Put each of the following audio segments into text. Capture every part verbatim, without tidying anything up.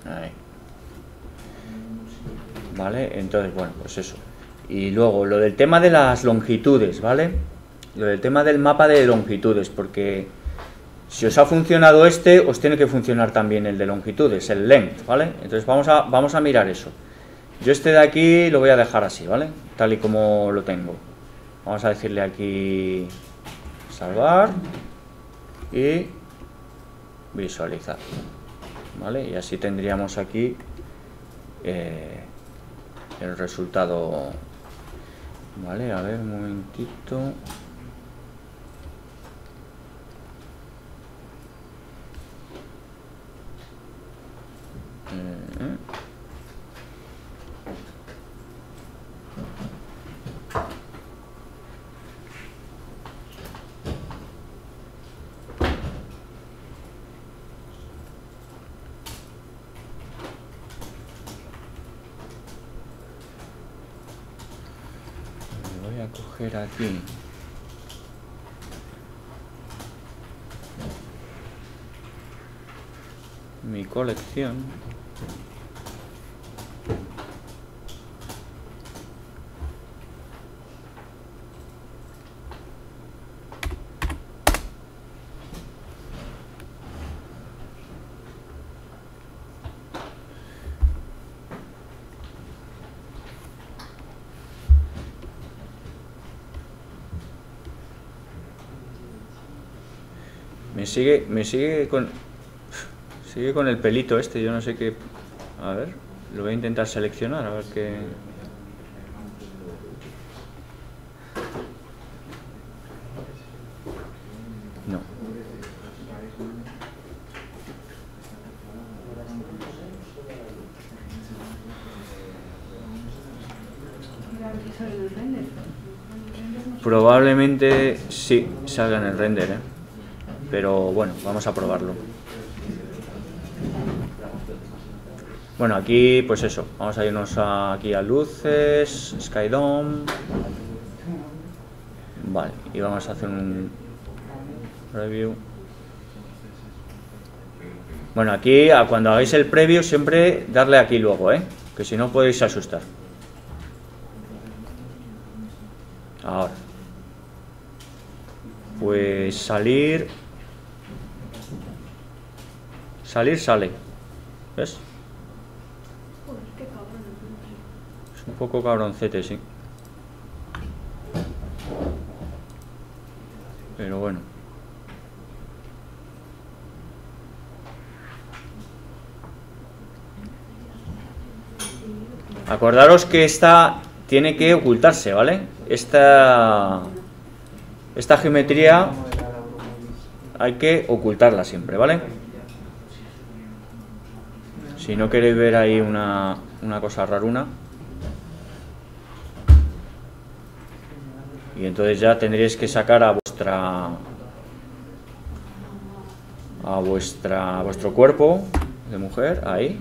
Ahí. Vale, entonces, bueno, pues eso. Y luego, lo del tema de las longitudes, ¿vale? Lo del tema del mapa de longitudes, porque si os ha funcionado este, os tiene que funcionar también el de longitudes, el length, ¿vale? Entonces vamos a, vamos a mirar eso. Yo este de aquí lo voy a dejar así, ¿vale? Tal y como lo tengo. Vamos a decirle aquí salvar y visualizar, ¿vale? Y así tendríamos aquí eh, el resultado, ¿vale? A ver, un momentito. Eh, voy a coger aquí mi colección. Me sigue, me sigue con, sigue con el pelito este, yo no sé qué. A ver, lo voy a intentar seleccionar, a ver qué. No. Probablemente sí salga en el render, ¿eh? Pero bueno, vamos a probarlo. Bueno, aquí pues eso, vamos a irnos a, aquí a luces, Skydome. Vale, y vamos a hacer un preview. Bueno, aquí a cuando hagáis el preview siempre darle aquí luego, ¿eh? Que si no podéis asustar. Ahora. Pues salir... Salir sale. ¿Ves? Es un poco cabroncete, sí. Pero bueno. Acordaros que esta tiene que ocultarse, ¿vale? Esta, esta geometría hay que ocultarla siempre, ¿vale? Si no queréis ver ahí una, una cosa raruna. Y entonces ya tendréis que sacar a vuestra a vuestra a vuestro cuerpo de mujer, ahí.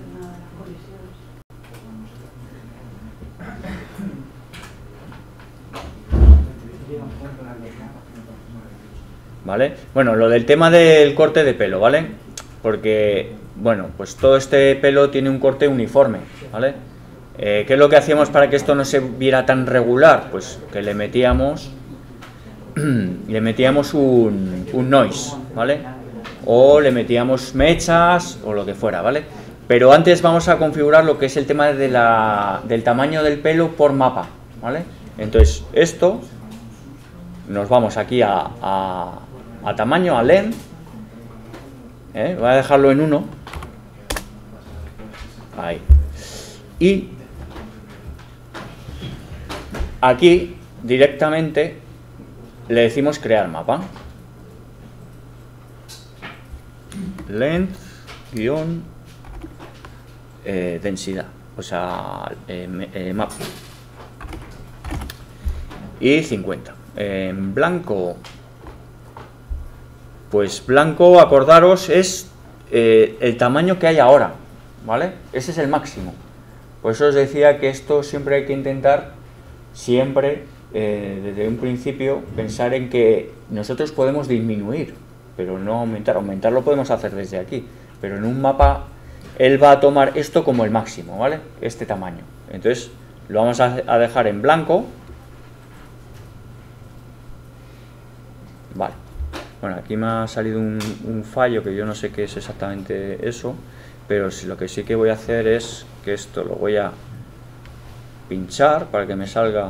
¿Vale? Bueno, lo del tema del corte de pelo, ¿vale? Porque, bueno, pues todo este pelo tiene un corte uniforme, ¿vale? Eh, ¿Qué es lo que hacíamos para que esto no se viera tan regular? Pues que le metíamos le metíamos un, un noise, ¿vale? O le metíamos mechas o lo que fuera, ¿vale? Pero antes vamos a configurar lo que es el tema de la, del tamaño del pelo por mapa, ¿vale? Entonces, esto nos vamos aquí a, a, a tamaño, a length, ¿eh? Voy a dejarlo en uno, ahí, y aquí directamente le decimos crear mapa, length guión eh, densidad, o sea eh, eh, mapa, y cincuenta. En blanco, pues blanco, acordaros, es eh, el tamaño que hay ahora, ¿vale? Ese es el máximo. Por eso os decía que esto siempre hay que intentar, siempre, eh, desde un principio, pensar en que nosotros podemos disminuir, pero no aumentar. Aumentar lo podemos hacer desde aquí, pero en un mapa él va a tomar esto como el máximo, ¿vale? Este tamaño. Entonces lo vamos a, a dejar en blanco. Vale. Bueno, aquí me ha salido un, un fallo que yo no sé qué es exactamente eso, pero si, lo que sí que voy a hacer es que esto lo voy a pinchar para que me salga.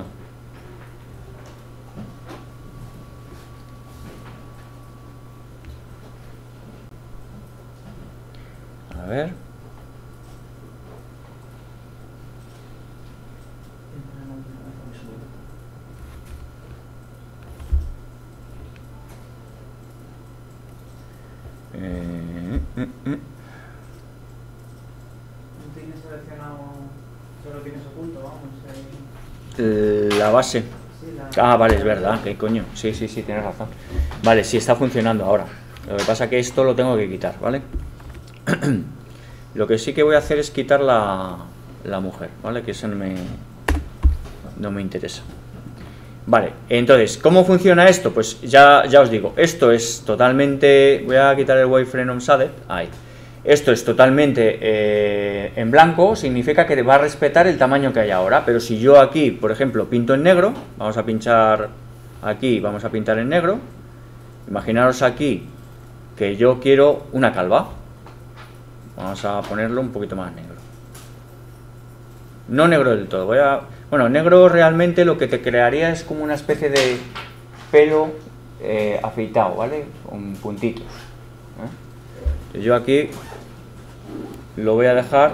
A ver. Eh, eh, eh. ¿No tienes seleccionado, solo tienes oculto, vamos? Eh... La base. Sí, la... Ah, vale, es verdad, qué coño. Sí, sí, sí, tienes razón. Vale, sí, está funcionando ahora. Lo que pasa es que esto lo tengo que quitar, ¿vale? Lo que sí que voy a hacer es quitar la, la mujer, ¿vale? Que eso no me, no me interesa. Vale, entonces, ¿cómo funciona esto? Pues ya, ya os digo, esto es totalmente... Voy a quitar el wireframe on shaded. Ahí. Esto es totalmente eh, en blanco, significa que va a respetar el tamaño que hay ahora. Pero si yo aquí, por ejemplo, pinto en negro, vamos a pinchar aquí, vamos a pintar en negro. Imaginaros aquí que yo quiero una calva. Vamos a ponerlo un poquito más negro. No negro del todo, voy a... Bueno, negro realmente lo que te crearía es como una especie de pelo eh, afeitado, ¿vale? Con puntitos. ¿eh? Entonces yo aquí lo voy a dejar...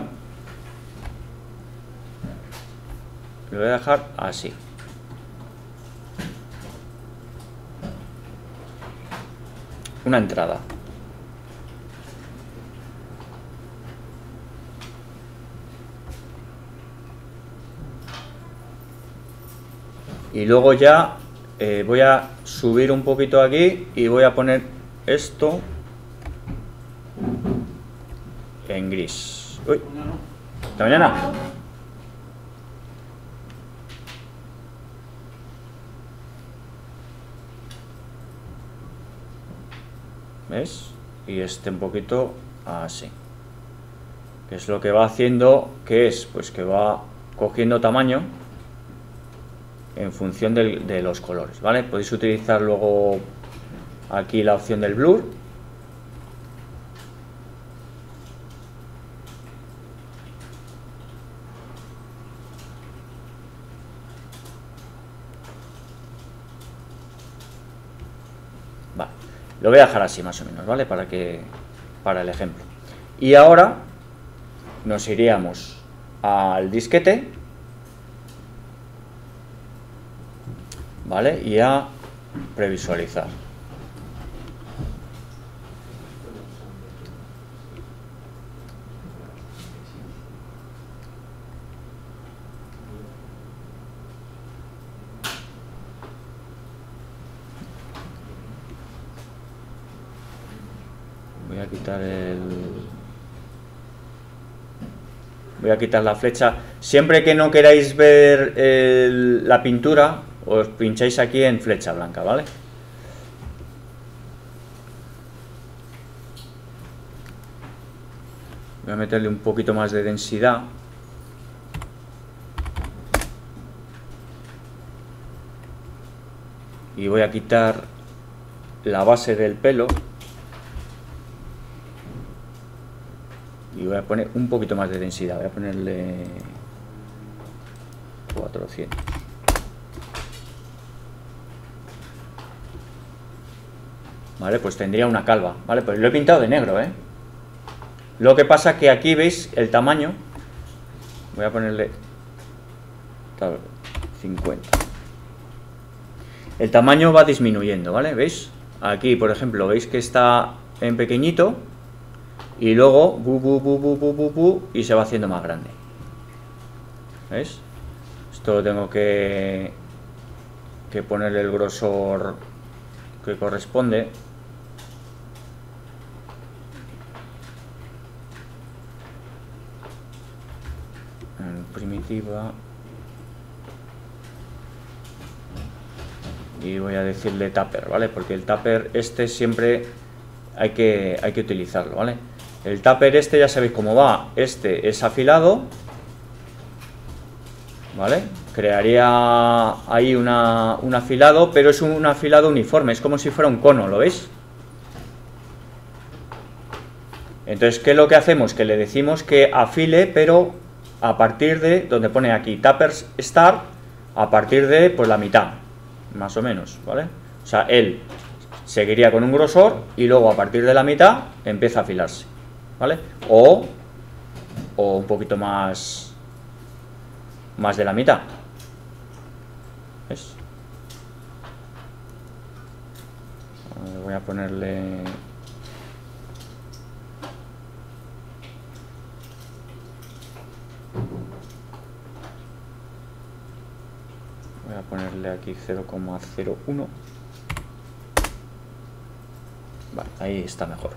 Lo voy a dejar así. Una entrada. Y luego ya eh, voy a subir un poquito aquí y voy a poner esto en gris. Uy, hasta mañana. ¿Ves? Y este un poquito así. Que es lo que va haciendo, que es pues que va cogiendo tamaño en función de, de los colores, ¿vale? Podéis utilizar luego aquí la opción del blur. Vale, lo voy a dejar así más o menos, ¿vale? Para que, para el ejemplo. Y ahora nos iríamos al disquete, ¿vale? Y a previsualizar. Voy a quitar el... Voy a quitar la flecha. Siempre que no queráis ver el, la pintura, os pincháis aquí en flecha blanca, ¿vale? Voy a meterle un poquito más de densidad. Y voy a quitar la base del pelo. Y voy a poner un poquito más de densidad. Voy a ponerle cuatrocientos. Vale, pues tendría una calva, ¿vale? Pues lo he pintado de negro, ¿eh? Lo que pasa que aquí veis el tamaño. Voy a ponerle cincuenta. El tamaño va disminuyendo, ¿vale? ¿Veis? Aquí, por ejemplo, veis que está en pequeñito y luego bu, bu, bu, bu, bu, bu, bu, y se va haciendo más grande. ¿Veis? Esto lo tengo que, que ponerle el grosor que corresponde. En primitiva. Y voy a decirle tupper, ¿vale? Porque el tupper este siempre hay que, hay que utilizarlo, ¿vale? El tupper este ya sabéis cómo va. Este es afilado, ¿vale? Crearía ahí una, un afilado, pero es un afilado uniforme, es como si fuera un cono, ¿lo veis? Entonces, ¿qué es lo que hacemos? Que le decimos que afile, pero a partir de, donde pone aquí Tupper Start, a partir de pues la mitad, más o menos, ¿vale? O sea, él seguiría con un grosor y luego a partir de la mitad empieza a afilarse, ¿vale? O, o un poquito más, más de la mitad. ¿Ves? Voy a ponerle... Voy a ponerle aquí cero coma cero uno. Vale, ahí está mejor.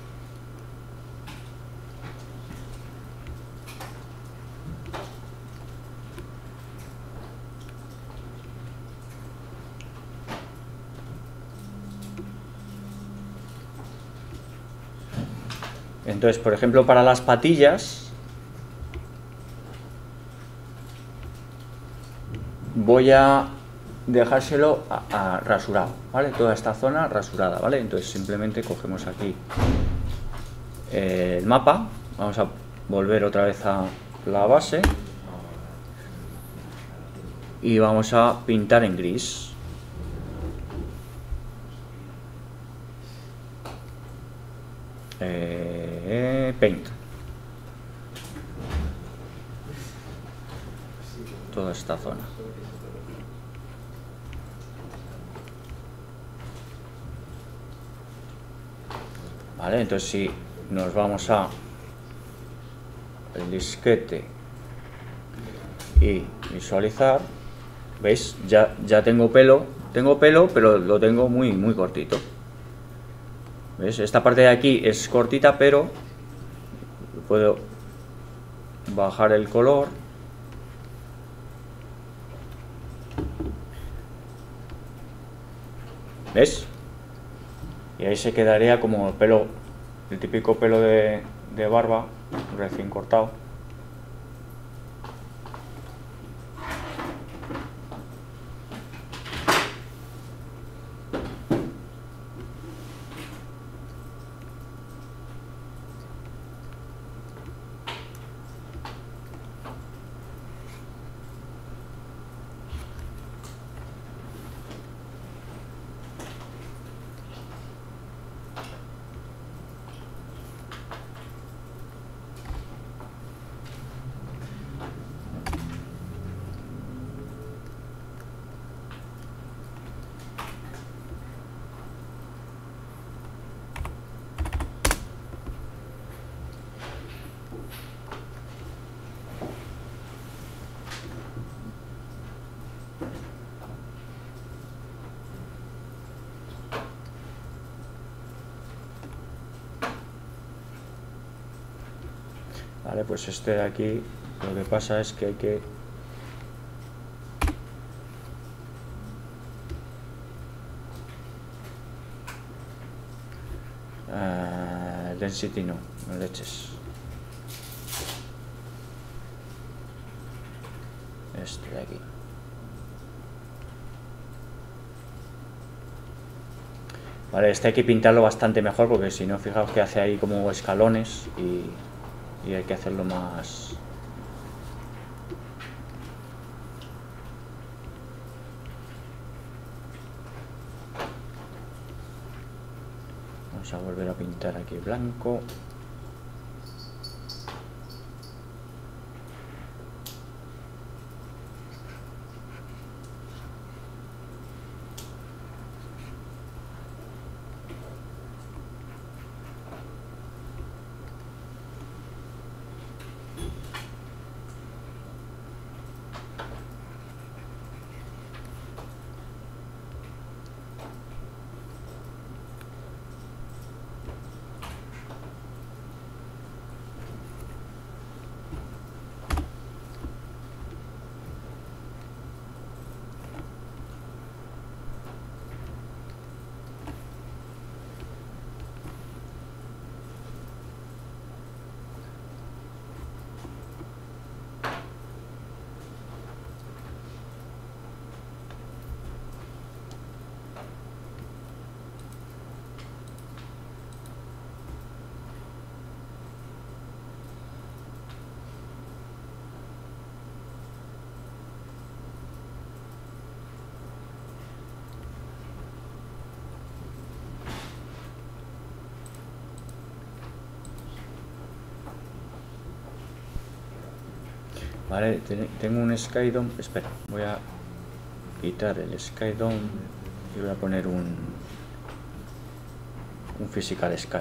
Entonces, por ejemplo, para las patillas voy a dejárselo a, a rasurado, ¿vale? Toda esta zona rasurada, ¿vale? Entonces simplemente cogemos aquí eh, el mapa, vamos a volver otra vez a la base y vamos a pintar en gris. Eh, paint. Toda esta zona. Vale, entonces si nos vamos a el disquete y visualizar, veis, ya, ya tengo pelo, tengo pelo, pero lo tengo muy, muy cortito. ¿Veis? Esta parte de aquí es cortita, pero puedo bajar el color. ¿Ves? Y ahí se quedaría como el pelo, el típico pelo de, de barba, recién cortado. Vale, pues este de aquí, lo que pasa es que hay que uh, density no, no le eches. Este de aquí. Vale, este hay que pintarlo bastante mejor porque si no, fijaos que hace ahí como escalones y y hay que hacerlo más. Vamos a volver a pintar aquí blanco. Vale, tengo un SkyDome. Espera, voy a quitar el SkyDome y voy a poner un un Physical Sky.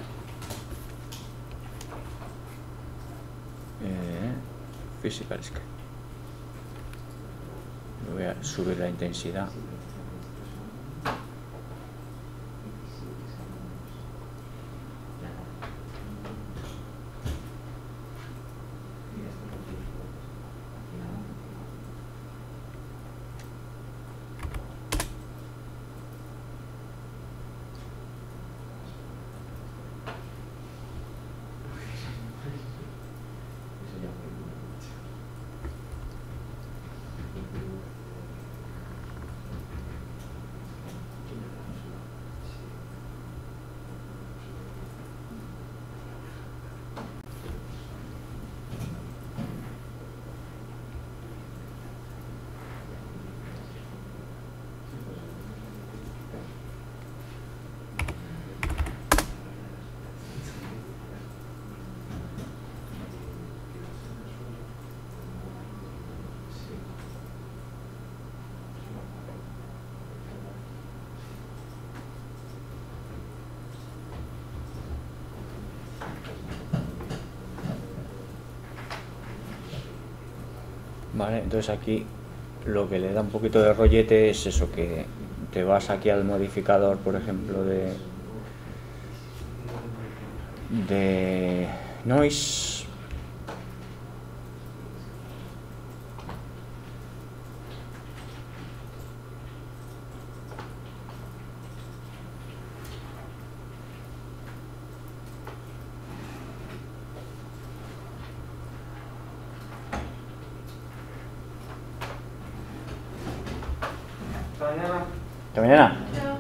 Eh, Physical Sky. Voy a subir la intensidad. Vale, entonces aquí lo que le da un poquito de rollete es eso, que te vas aquí al modificador, por ejemplo, de de noise. Hasta mañana. Chao.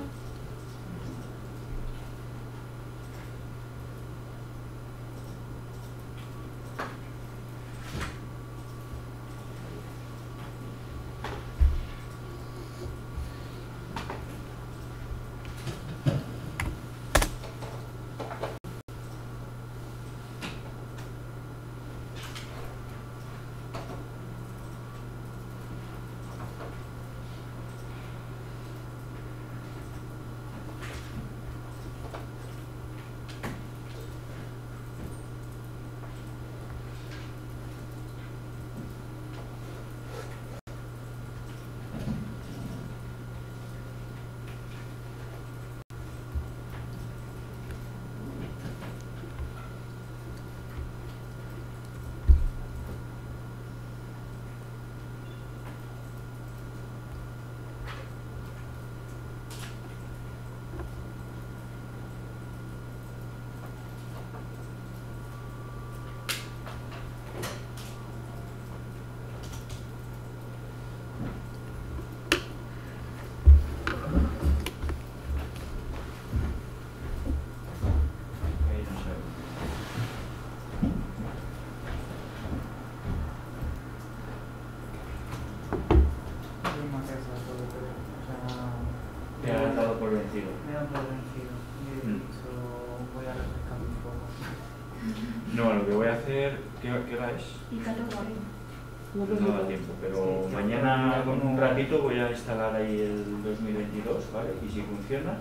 Te has dado por vencido. Me he dado por vencido. Y he Mm. dicho, voy a refrescar un poco. No, lo que voy a hacer, ¿qué, qué hora es? Y cuatro cuarenta. No da tiempo, pero Sí, mañana sí. con un ratito voy a instalar ahí el dos mil veintidós, ¿vale? Y si funciona,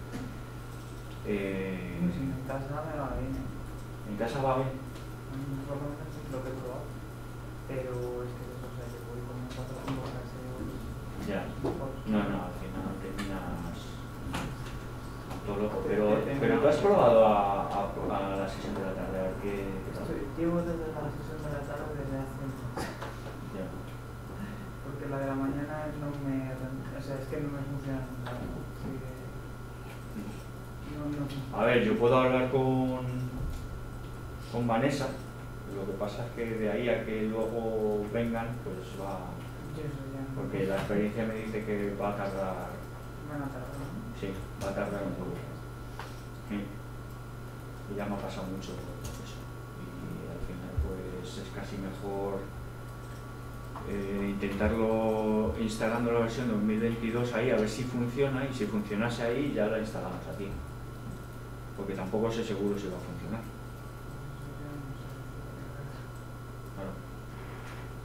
eh, Pues en mi casa me va bien. en casa va bien. Mm, Por lo menos es lo que he probado. Pero es que eso, o sea, yo voy con cuatro o cinco fraseos. Ya. mejor. No, no, al final terminas todo loco. Pero, pero tú has probado a, a, a las seis de la tarde, a ver qué, qué tal. Estoy- Llevo desde las seis de la tarde desde hace un mes. Ya. Porque la de la mañana no me. O sea, es que no me funciona nada. Así que. No, no funciona. A ver, yo puedo hablar con, con Vanessa, lo que pasa es que de ahí a que luego vengan, pues va, Yo eso ya no- porque la experiencia me dice que va a tardar, Van a tardar, ¿no? sí, va a tardar un poco. Sí. Y ya me ha pasado mucho eso, y al final pues es casi mejor eh, intentarlo instalando la versión dos mil veintidós ahí, a ver si funciona, y si funcionase ahí ya la instalamos aquí, porque tampoco sé seguro si va a funcionar. Claro.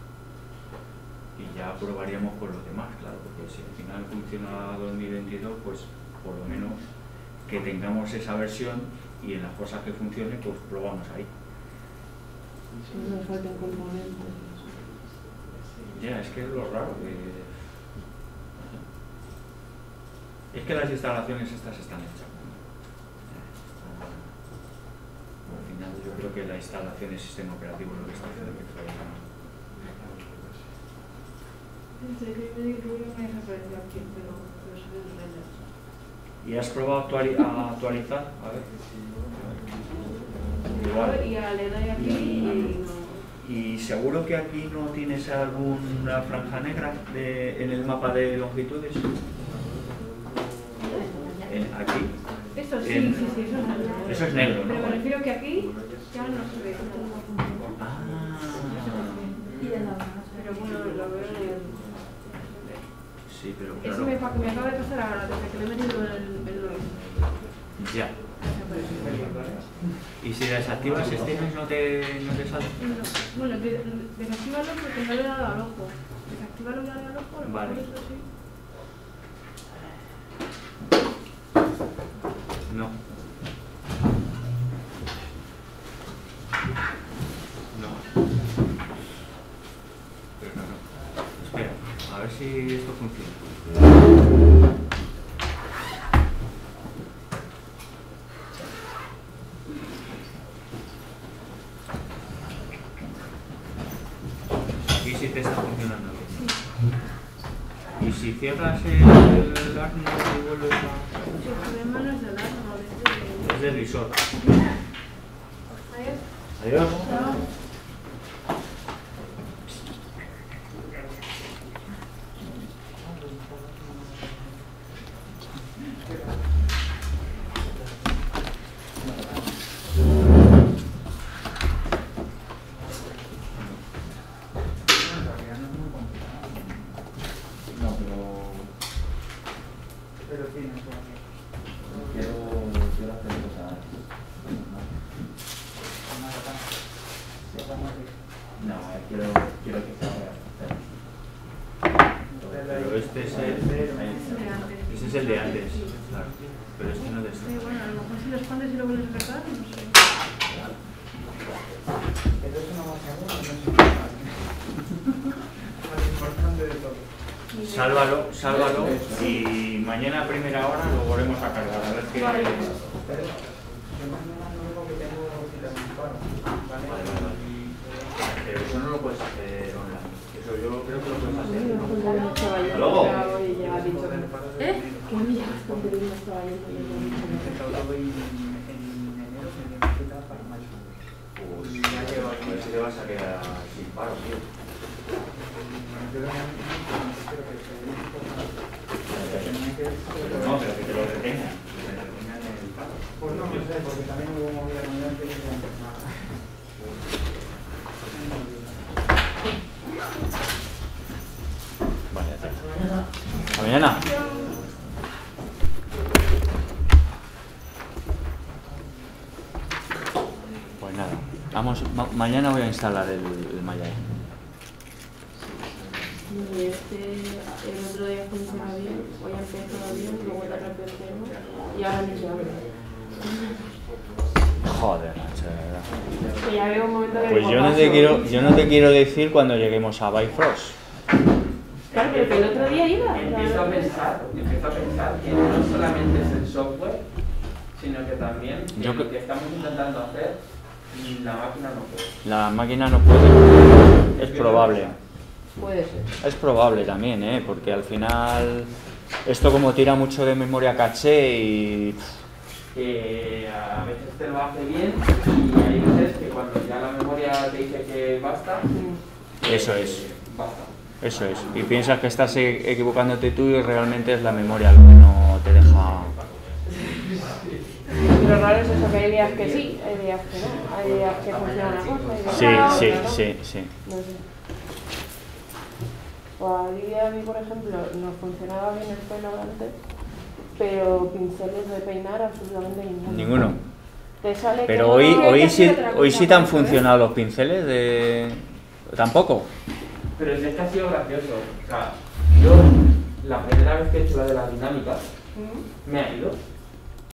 ya probaríamos con los demás, claro, porque si al final funciona dos mil veintidós, pues por lo menos que tengamos esa versión y en las cosas que funcione, pues probamos ahí. No nos faltan componentes. Ya, es que es lo raro que... Es que las instalaciones estas están hechas. Al final yo creo que la instalación del sistema operativo lo que está haciendo que fue... ¿Y has probado actuali a actualizar? A ver. Igual. Y a le doy aquí y no. ¿Y seguro que aquí no tienes alguna franja negra de, en el mapa de longitudes? En, aquí. Eso sí, en, sí, sí, eso es negro. Eso es negro, ¿no? Pero me refiero que aquí ya no se ve. Ah. Pero bueno, lo veo en el... Sí, pero Eso claro. me, pa- me acaba de pasar ahora, desde que le he metido el, el noise. Ya. ¿Y si desactivas este no te, no te sale? No, bueno, de- desactívalo porque no le he dado al ojo. Desactívalo y dale al ojo, a lo Vale. mejor eso sí. No. No. Pero no, no. Espera, a ver si esto funciona. Aquí sí te está funcionando bien. ¿Y si cierras el arno y vuelves a...? Sí, el problema no es del arma, es de... Es del visor. Adiós. Adiós. Chao. No, pero... Pero tiene eso. Quiero, quiero hacer cosas... No, eh, quiero, quiero que sea... Pero este es el... Ese es el de antes, claro. Pero este no es de Sí, este. bueno, a lo mejor si lo expandes y lo vuelves a apretar, no sé. Pero eso no va a ser bueno, no es importante. Más importante de todo. Sálvalo, sálvalo y mañana a primera hora lo volvemos a cargar. A ver qué... Vale. Pero yo mañana no digo que tengo cita en un paro, ¿vale? Vale, vale, vale. Pero eso no lo puedes hacer online. Eso yo creo que lo puedes hacer. Hasta luego. ¿Eh? Que mira, porque no estaba yendo yo con He intentado todo y en enero me dio cita para mayo. Pues Y ya llevo a ver si te vas a quedar sin paro, tío. Yo creo que se dé un poco más. Tenía que... No, pero que te lo retengan. Que te retengan el paro. Pues no, no sé, porque también hubo movida con el antes y no pues nada. Vale, hasta mañana. Pues nada, vamos, ma mañana voy a instalar el, el Maya. Y este, el otro día funciona bien, hoy ha empezado bien, luego de repente no, y ahora ni se abre. Joder, macho, de verdad. Que ya veo un momento que Pues digo, yo no paso. te quiero, yo no te quiero decir cuando lleguemos a Bifrost. Claro, pero que el otro día iba. Empiezo a pensar, empiezo a pensar que no solamente es el software, sino que también que Yo lo cre- que estamos intentando hacer, la máquina no puede. La máquina no puede. Es probable. Puede ser. Es probable también, ¿eh? Porque al final esto como tira mucho de memoria caché y... Que a veces te lo hace bien y hay veces que cuando ya la memoria te dice que basta, Eso eh, es. basta. Eso es. Y piensas que estás e- equivocándote tú y realmente es la memoria lo que no te deja... Lo raro es eso, que hay días que sí, hay días que no, hay días que funciona una cosa, hay días Sí, que la sí, otra, ¿no? sí, sí. No sé. Pues a Lidia a mí, por ejemplo, nos funcionaba bien el pelo antes, pero pinceles de peinar absolutamente ninguno. Ninguno. Te sale que Pero no- hoy, que hay que hoy, sí, hacer otra hoy cosa sí te han con eso, ¿eh? funcionado los pinceles de... ¿Tampoco? Pero si es que ha sido gracioso. O sea, yo la primera vez que he hecho la de las dinámicas, ¿Mm? me ha ido.